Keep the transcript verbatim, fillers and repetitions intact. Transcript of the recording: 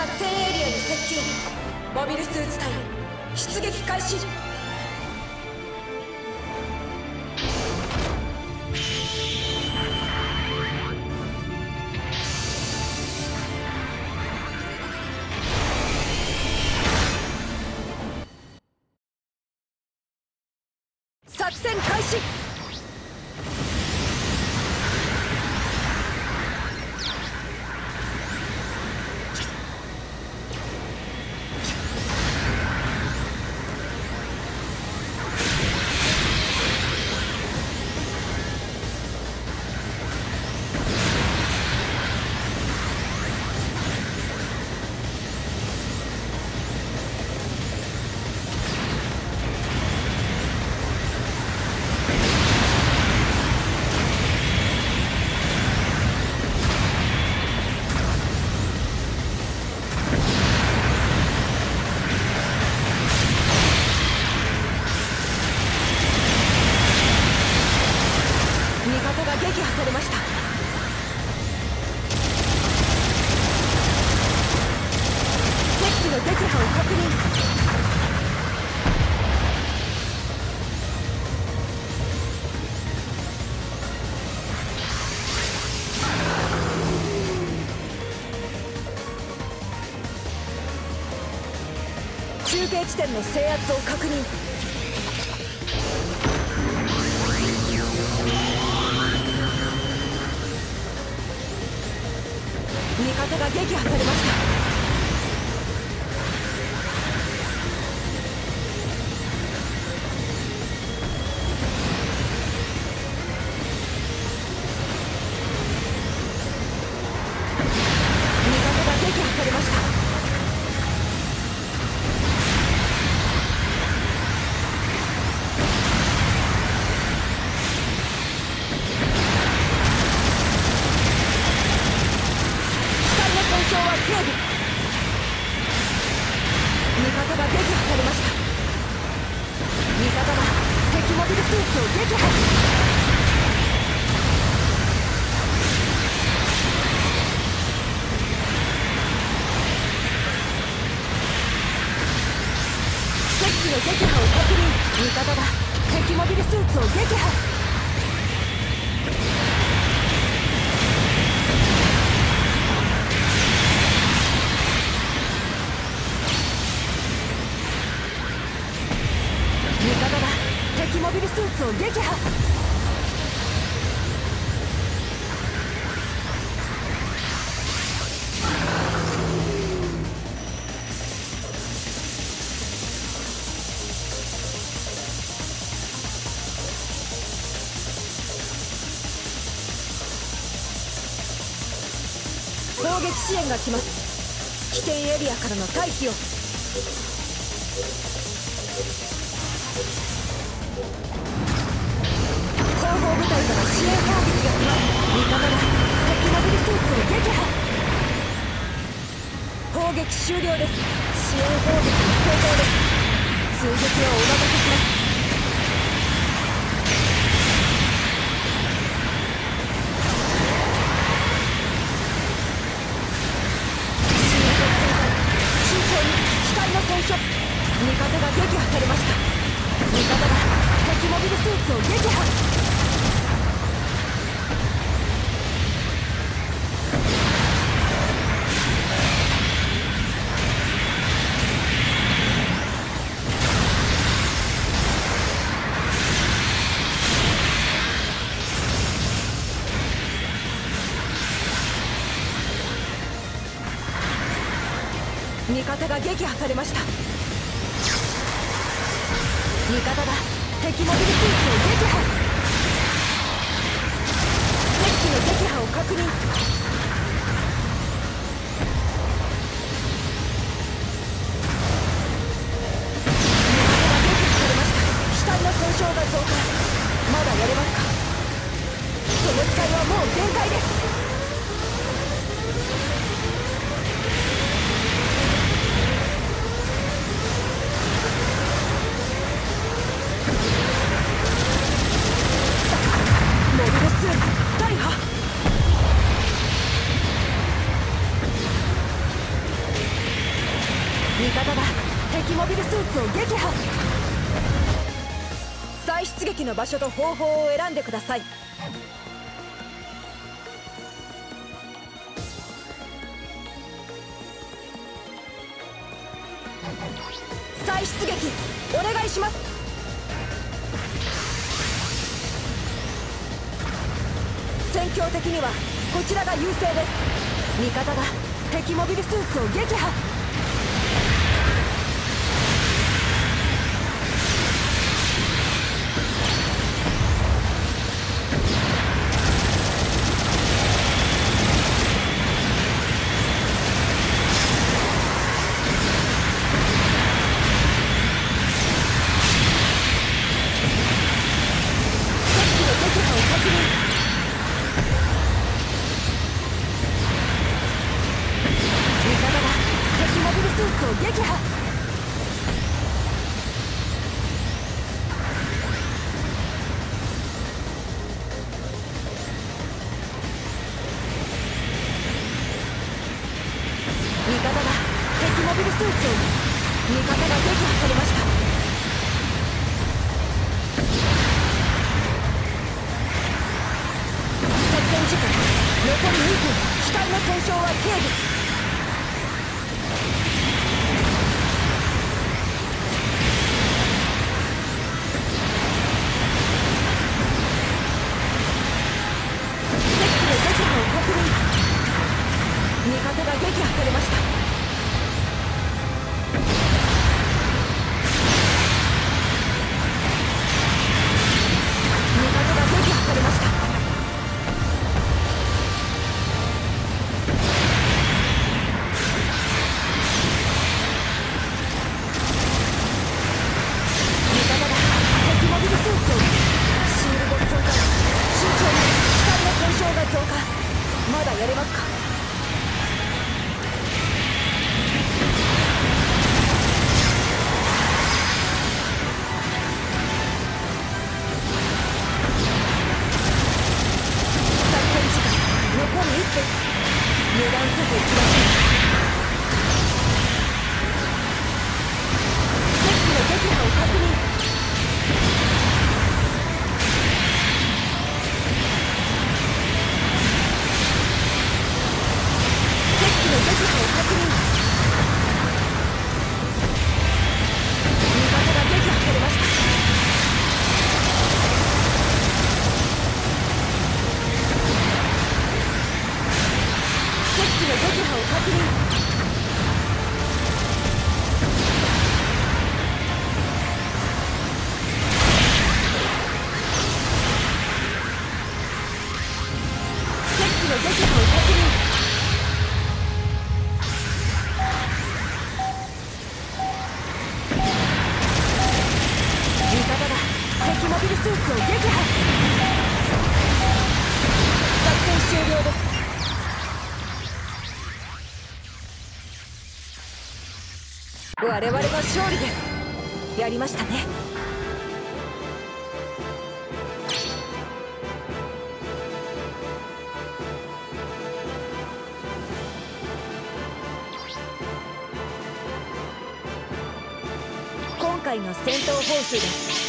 戦エリアに接近。モビルスーツ隊出撃開始。作戦開始。撃破されました。敵機の撃破を確認。中継地点の制圧を確認。味方が撃破されました。味方が撃破されました。警備。味方が撃破されました。味方が敵モビルスーツを撃破。敵機の撃破を確認。味方が敵モビルスーツを撃破。味方が敵モビルスーツを撃破。攻撃支援が来ます。危険エリアからの退避を。後方部隊から支援砲撃が来ます。味方が敵モビルスーツを撃破。砲撃終了です。支援砲撃に成功です。追撃はお任せします。支援と旋回、慎重に機体の損傷。味方が撃破されました。味方が敵モビルスーツを撃破。味方が撃破されました。味方が敵モビルスーツを撃破。敵機の撃破を確認。味方が撃破されました。機体の損傷が増加。まだやれますか。その機体はもう限界です。モビルスーツ大破。 敵モビルスーツを撃破。再出撃の場所と方法を選んでください。再出撃お願いします。戦況的にはこちらが優勢です。味方が敵モビルスーツを撃破。味方が敵モビルスーツを味方が撃破されました。作戦時間残りにふん。機体の損傷は軽微。味方が撃破されました。味方が撃破されました。味方が敵モビルスーツをシールド損壊。慎重に機体の損傷が増加。まだやれますか。残りいっぷん。油断せず行きましょう。敵機の撃破を確認。敵機の撃破を確認。味方が撃破されました。敵機の撃破を確認。敵機の撃破を確認。味方が敵モビルスーツを撃破。作戦終了です。我々の勝利です。やりましたね。今回の戦闘報酬です。